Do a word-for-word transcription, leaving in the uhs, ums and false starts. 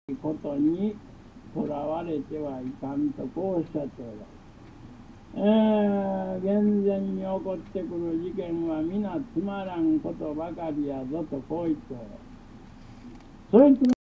ことにとらわれてはいかんとこうおっしゃっておられる。えー、現前に起こってくる事件は皆つまらんことばかりやぞとこう言っておられる。それ